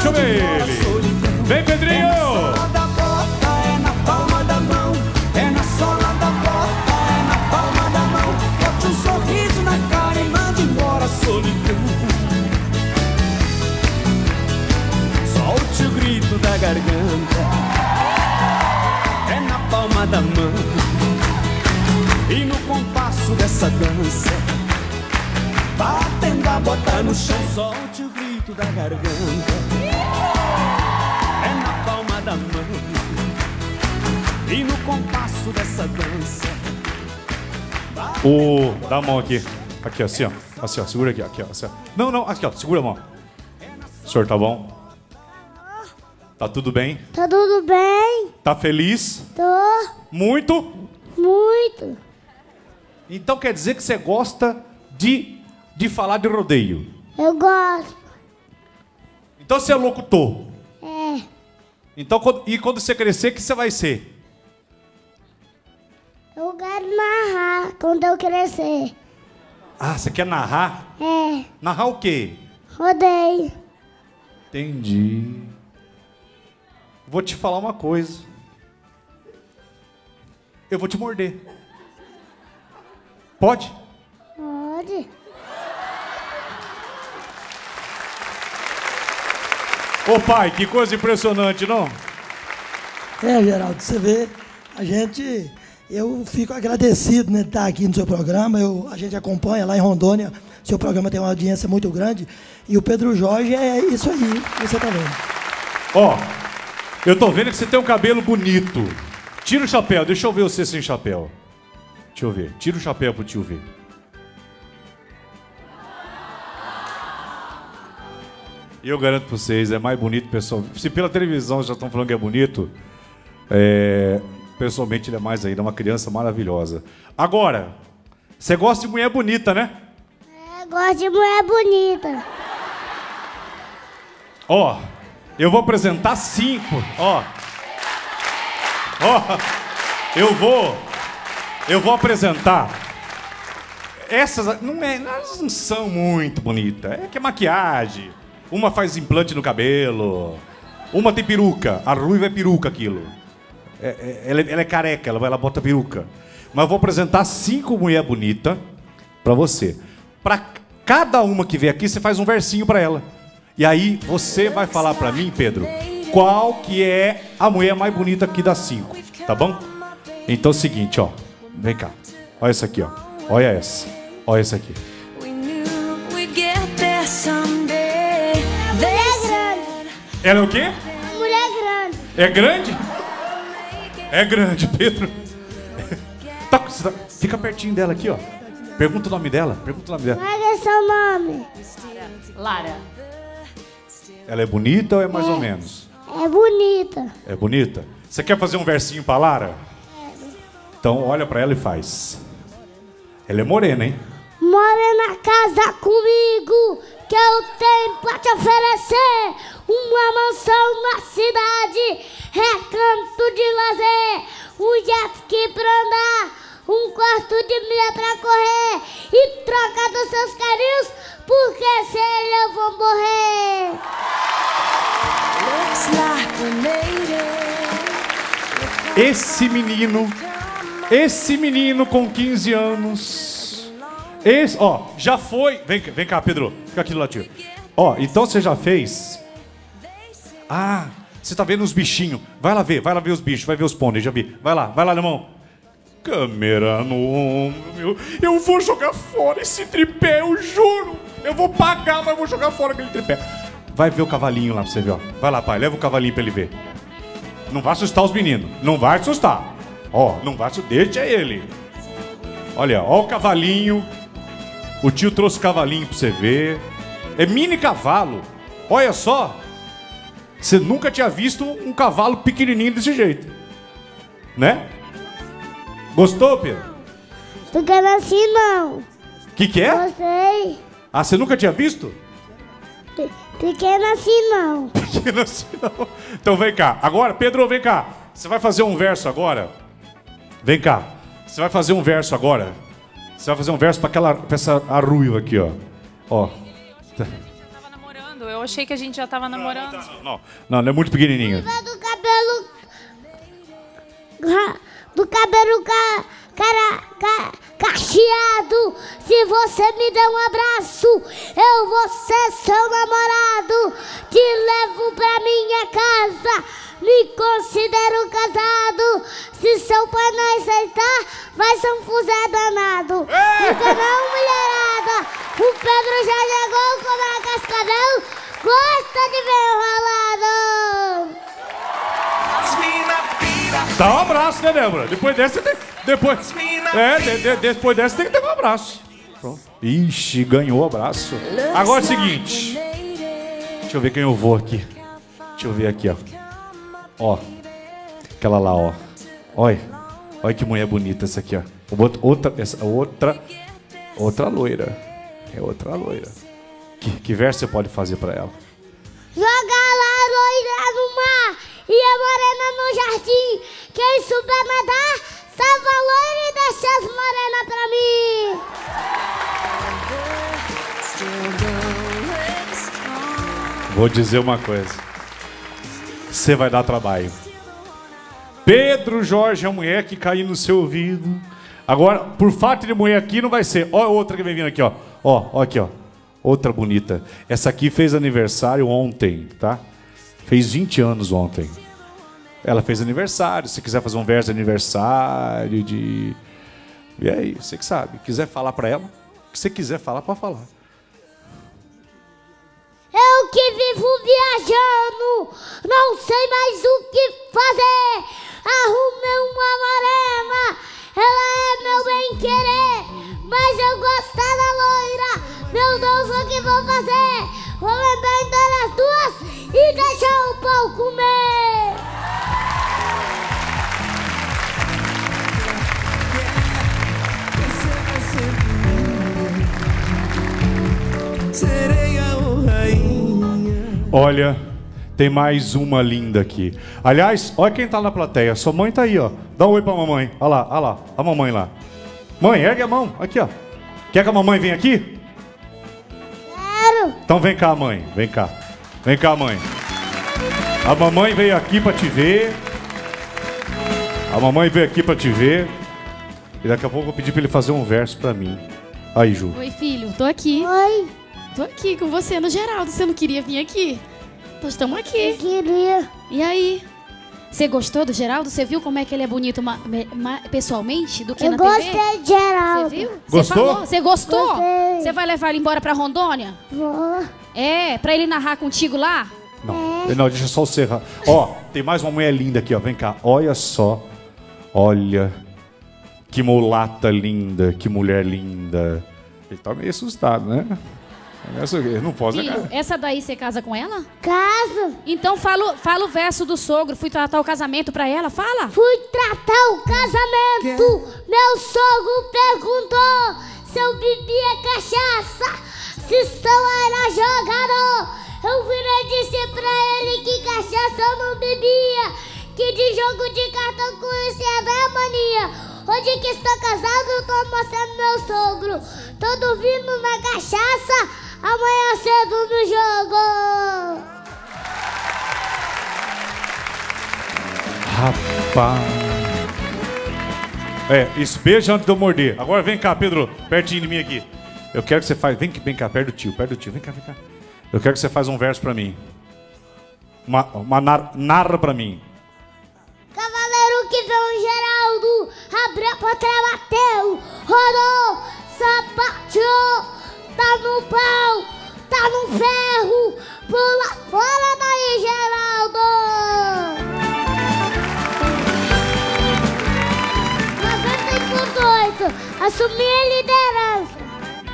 Deixa eu ver ele. Vem, Pedrinho! É na palma da mão, é na sola da bota, é na palma da mão. Bote um sorriso na cara e mande embora a solidão. Solte o grito da garganta, é na palma da mão. E no compasso dessa dança, batendo a bota no chão, solte o grito da garganta, é na palma da mão. E no compasso dessa dança, Dá a mão aqui. Aqui, assim, ó. Assim, ó. Segura aqui, ó. Assim, ó. Não, aqui, ó. Segura a mão. O senhor tá bom? Tá tudo bem? Tá tudo bem? Tá feliz? Tô. Muito? Muito. Então quer dizer que você gosta de falar de rodeio. Eu gosto. Então você é locutor. É. Então, quando você crescer, o que você vai ser? Eu quero narrar quando eu crescer. Ah, você quer narrar? É. Narrar o quê? Rodeio. Entendi. Vou te falar uma coisa. Eu vou te morder. Pode? Pode. Ô pai, que coisa impressionante, não? É, Geraldo, você vê, eu fico agradecido, né, de estar aqui no seu programa. A gente acompanha lá em Rondônia, seu programa tem uma audiência muito grande. E o Pedro Jorge é isso aí, que você tá vendo. Ó, eu tô vendo que você tem um cabelo bonito. Tira o chapéu, deixa eu ver você sem chapéu. Deixa eu ver, tira o chapéu pro tio ver. E eu garanto pra vocês, é mais bonito pessoal. Se pela televisão já estão falando que é bonito, pessoalmente ele é mais ainda, uma criança maravilhosa. Agora, você gosta de mulher bonita, né? Eu gosto de mulher bonita. Ó, eu vou apresentar 5. Ó, eu vou apresentar. Essas elas não são muito bonitas. É que é maquiagem. Uma faz implante no cabelo. Uma tem peruca. A ruiva é peruca aquilo. Ela é careca, ela bota peruca. Mas eu vou apresentar 5 mulheres bonitas pra você. Pra cada uma que vier aqui, você faz um versinho pra ela. E aí você vai falar pra mim, Pedro, qual que é a mulher mais bonita aqui das 5. Tá bom? Então é o seguinte, ó. Vem cá. Olha essa aqui, ó. Olha essa. Olha essa aqui. Ela é o quê? Mulher grande. É grande? É grande, Pedro. Fica pertinho dela aqui, ó. Pergunta o nome dela. Qual é seu nome? Lara. Ela é bonita ou é mais ou menos? É bonita. É bonita? Você quer fazer um versinho pra Lara? Então olha pra ela e faz. Ela é morena, hein? Morena, casa comigo, que eu tenho pra te oferecer uma mansão na cidade, recanto de lazer, um jet ski pra andar, um quarto de milha pra correr e troca dos seus carinhos, porque sem ele eu vou morrer. Esse menino com 15 anos. Ó, já foi. Vem cá, Pedro. Fica aqui do ladinho. Ó, então você já fez. Ah, você tá vendo os bichinhos. Vai lá ver os bichos, vai ver os pôneis, já vi. Vai lá, alemão. Câmera no ombro, eu vou jogar fora esse tripé, eu juro. Eu vou pagar, mas vou jogar fora aquele tripé. Vai ver o cavalinho lá pra você ver, ó. Vai lá, pai, leva o cavalinho pra ele ver. Não vai assustar os meninos, não vai assustar. Ó, não vai assustar, deixa ele. Olha, ó o cavalinho. O tio trouxe o cavalinho pra você ver. É mini cavalo. Olha só. Você nunca tinha visto um cavalo pequenininho desse jeito. Né? Gostou, Pedro? Porque assim não. Que é? Gostei. Ah, você nunca tinha visto? Pequeno assim não. Pequeno assim não. Então vem cá. Agora, Pedro, vem cá. Você vai fazer um verso agora? Vem cá. Você vai fazer um verso agora? Você vai fazer um verso pra essa ruiva aqui, ó. Ó. Eu tava namorando, eu Eu achei que a gente já tava namorando. Não é muito pequenininha. Do cabelo... Do cabelo cacheado. Se você me der um abraço, eu vou ser seu namorado. Te levo pra minha casa, me considero casado. Se seu pai não aceitar, vai ser um fuzé danado. Fica não, mulherada. O Pedro já chegou com a cascavel. Gosta de ver enrolado. Dá um abraço, né, Débora? Depois dessa você tem... Depois dessa tem que ter um abraço. Pronto. Ixi, ganhou o abraço. Agora é o seguinte. Deixa eu ver quem eu vou aqui. Deixa eu ver aqui, ó. Ó. Aquela lá, ó. Olha. Olha que mulher bonita essa aqui, ó. Outra loira. É outra loira. Que verso você pode fazer pra ela? Joga lá a loira no mar e a morena no jardim. Quem souber nadar, salva a loira e deixa as morenas pra mim. Vou dizer uma coisa. Você vai dar trabalho. Pedro Jorge é a mulher que caiu no seu ouvido. Agora, por fato de mulher aqui, não vai ser. Ó, outra que vem vindo aqui, ó. Ó, aqui, ó. Outra bonita. Essa aqui fez aniversário ontem, tá? Fez 20 anos ontem. Ela fez aniversário. Se quiser fazer um verso de aniversário, de... E aí, você que sabe. Quiser falar pra ela, o que você quiser falar, pode falar. Eu que vivo viajando, não sei mais o que fazer. Arrumei uma morena, ela é meu bem-querer. Mas eu gosto da loira, meu Deus, o que vou fazer? Vou lembrar das duas e deixar o pau comer. Sereia ou rainha. Olha, tem mais uma linda aqui. Aliás, olha quem tá na plateia. Sua mãe tá aí, ó. Dá um oi pra mamãe. Olha lá, a mamãe lá. Mãe, ergue a mão. Aqui, ó. Quer que a mamãe venha aqui? Quero. Então vem cá, mãe. Vem cá. Vem cá, mãe. A mamãe veio aqui pra te ver. A mamãe veio aqui pra te ver. E daqui a pouco eu vou pedir pra ele fazer um verso pra mim. Aí, Ju. Oi, filho. Tô aqui. Oi, Tô aqui com você no Geraldo. Você não queria vir aqui? Nós estamos eu aqui. queria. E aí? Você gostou do Geraldo? Você viu como é que ele é bonito pessoalmente do que Eu na TV? gostei de Geraldo. Você viu? Gostou? Você falou? Você gostou? Gostei. Você vai levar ele embora pra Rondônia? Vou. É, pra ele narrar contigo lá? Não, deixa só o serra. Ó, tem mais uma mulher linda aqui, ó. Vem cá. Olha só. Olha. Que mulata linda. Que mulher linda. Ele tá meio assustado, né? Não posso Filho, negar. essa daí você casa com ela? Caso. Então fala o verso do sogro. Fui tratar o casamento pra ela. Fala. Fui tratar o casamento. Meu sogro perguntou se eu bebia cachaça, se só era jogador. Eu virei e disse pra ele que cachaça eu não bebia, que de jogo de cartão conhecia da mania. Hoje que estou casado, eu tô mostrando meu sogro. Tô dormindo na cachaça, amanhã cedo no jogo. Rapaz. Isso, beija antes de eu morder. Agora vem cá, Pedro, pertinho de mim aqui. Eu quero que você faça. Vem cá, perto do tio. Vem cá. Eu quero que você faça um verso pra mim. Narra pra mim. Cavaleiro que vê o Geraldo, abriu a porta, bateu, rodou, sapateou, tá no pau, tá no ferro, pula fora daí, Geraldo. 90.8, assumi a liderança.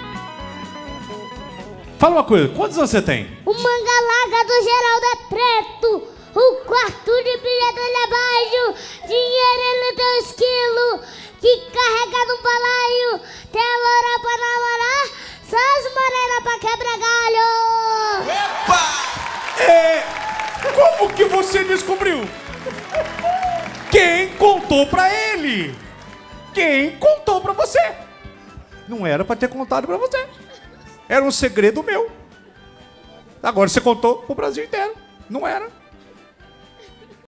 Fala uma coisa, quantos anos você tem? O manga larga do Geraldo é preto. O quarto de bilhete dele é baixo. Dinheiro ele tem 2 quilos. Que carrega no balaio. Tem a loura pra namorar. Só as morenas pra quebrar galho. Como que você descobriu? Quem contou pra ele? Quem contou pra você? Não era pra ter contado pra você. Era um segredo meu. Agora você contou pro Brasil inteiro. Não era.